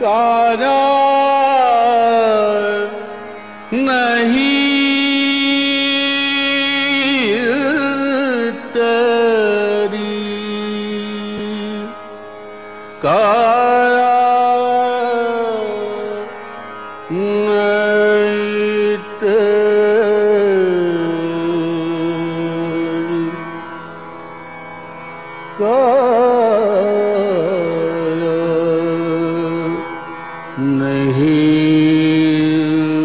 काया नहीं तेरी, काया नहीं तेरी, काया नहीं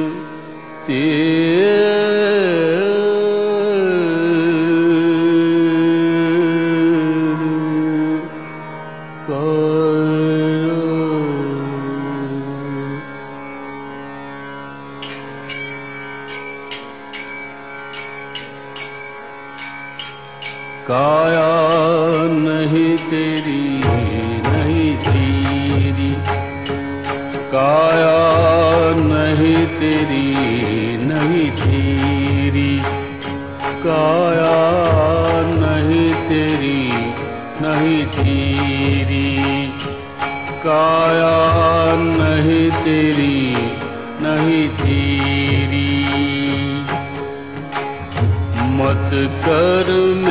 तेरी, काया नहीं तेरी नहीं तेरी, काया नहीं तेरी नहीं तेरी, काया नहीं तेरी नहीं तेरी, काया नहीं तेरी नहीं तेरी। मत कर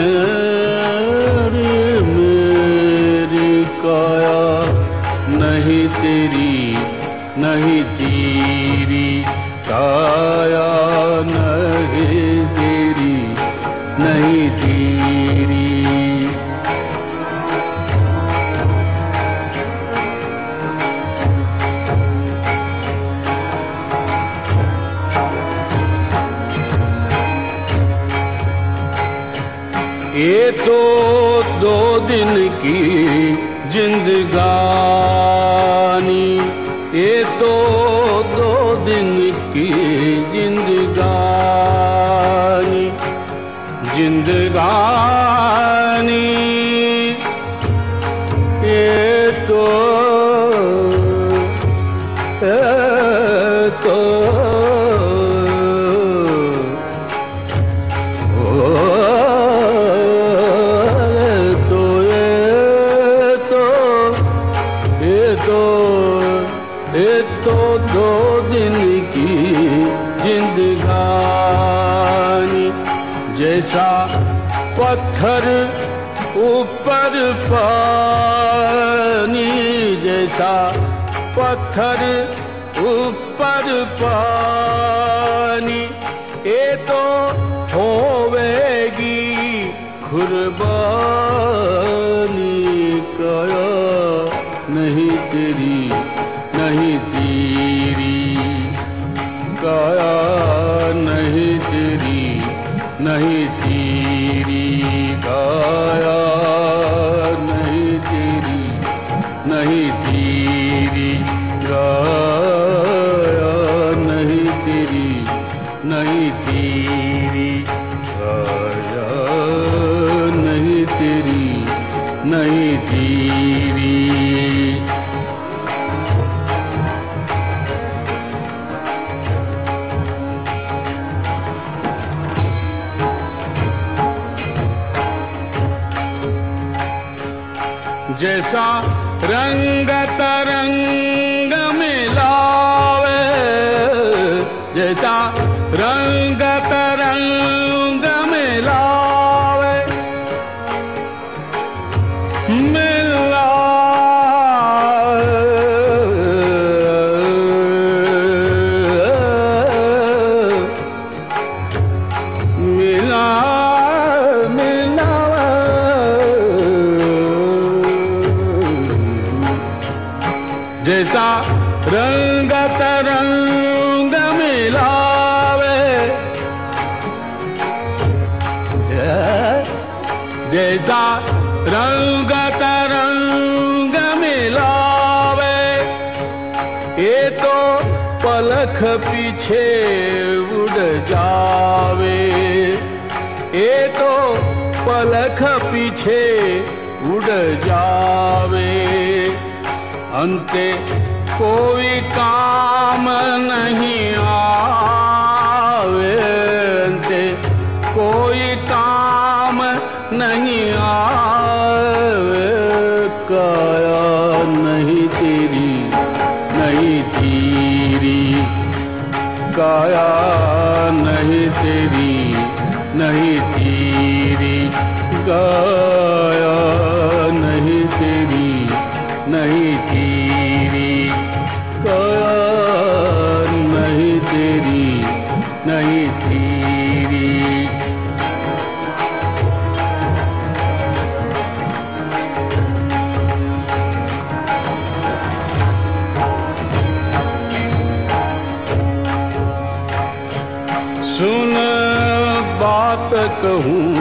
मेरी काया नहीं तेरी नहीं तेरी, काया नहीं तेरी नहीं तेरी। ये तो 2 दिन की जिंदगानी, ये तो 2 दिन की जिंदगानी, जिंदगानी ये तो ये तो 2 दिन की जिंदगानी। जैसा पत्थर ऊपर पानी, जैसा पत्थर ऊपर पानी, ये तो होवेगी कुर्बानी। काया नहीं तेरी नहीं तेरी, काया नहीं तेरी नहीं तेरी, काया नहीं तेरी नहीं तेरी, काया नहीं तेरी नहीं तेरी, काया नहीं तेरी नहीं तेरी। जैसा रंग तरंग मिलावे, जैसा रंग तरंग मिलावे, जैसा रंग तरंग मिलावे, जैसा रंग तरंग मिलावे, ये तो पलक पीछे उड़ जावे, ये तो पलक पीछे उड़ जावे। अंते कोई काम नहीं आवे, अंते कोई काम नहीं आवे, काया नहीं तेरी काया नहीं तेरी नहीं तेरी, काया नहीं तेरी नहीं तेरी। सुन बात कहूँ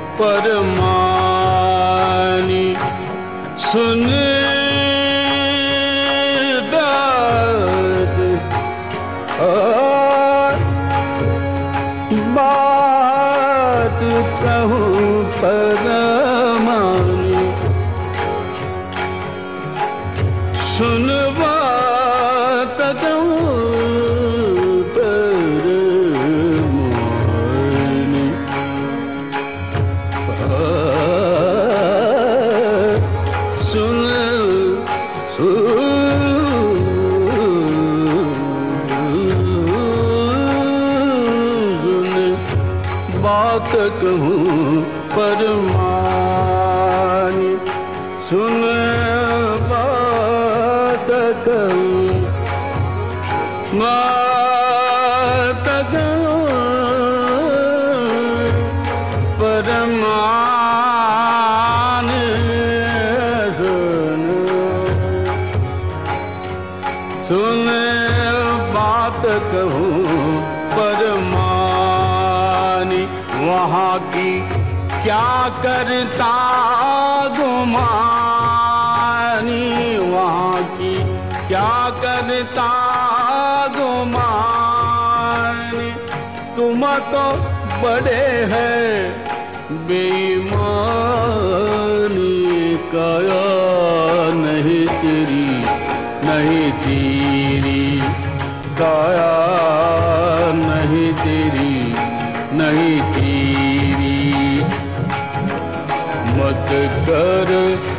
परमानी, सुन बात कहूँ परमानी, सुन बात कहूँ बात कहूँ परमानी, सुन बात कहूँ बात कहूँ परमानी, सुन बात कहूँ परमानी। वहाँ की क्या करता गुमानी, वहाँ की क्या करता गुमानी। तुम तो बड़े हैं बेईमानी, काया नहीं तेरी नहीं तेरी, काया नहीं तेरी नहीं तेरी। मत कर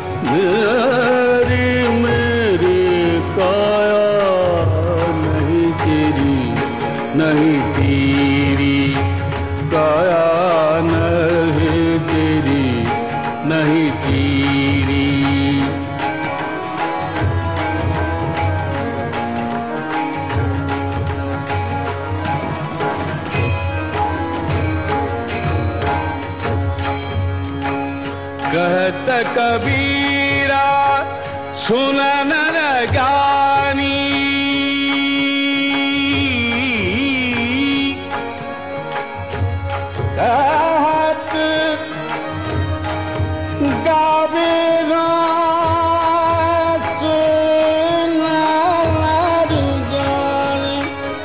मेरी मेरी, काया नहीं तेरी नहीं तेरी, काया नहीं तेरी नहीं तेरी। कहत कबीरा सुन नर ज्ञानी, कहत कबीरा सुन नर ज्ञानी,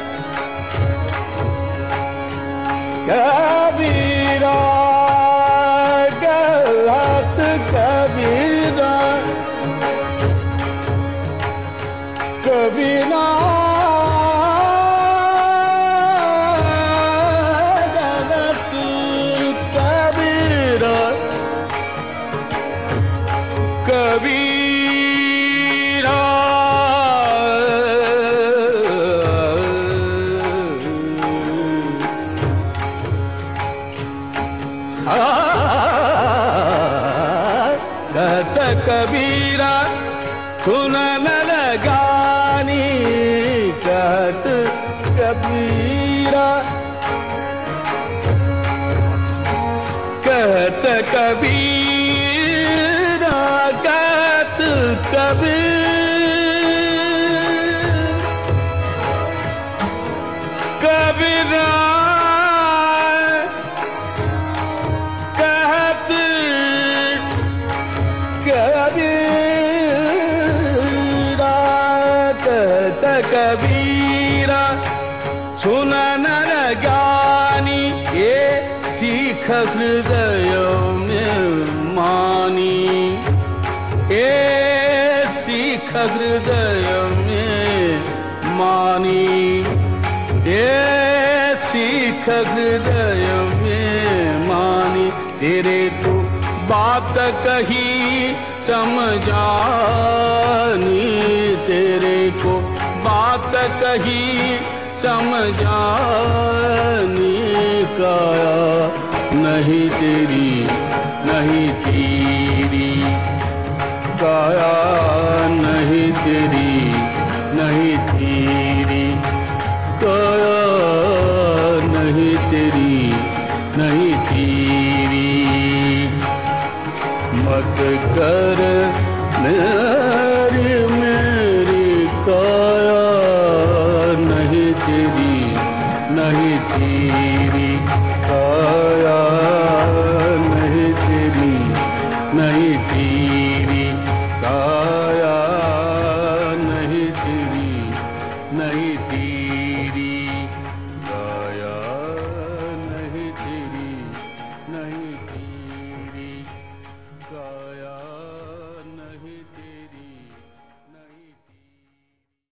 कबीरा कबीरा कबीरा जगत कबीरा कबीरा कहत कबीरा सुन नर ज्ञानी, कहत कबीरा कहत कबीरा कहत कबीरा कहत कबीरा कहत कबीरा सुन नर ज्ञानी। ये सीख हृदय में मानी, ये सीख हृदय में मानी, ये सीख हृदय में मानी। तेरे को बात कही समझानी, तेरे को बात कही समझानी, काया नहीं तेरी नहीं तेरी, काया नहीं तेरी, नहीं तेरी, काया नहीं तेरी, नहीं तेरी। मत कर मेरी मेरी काया नहीं तेरी, नहीं तेरी, काया नहीं तेरी, नहीं तेरी, काया नहीं तेरी, नहीं तेरी, काया नहीं तेरी, नहीं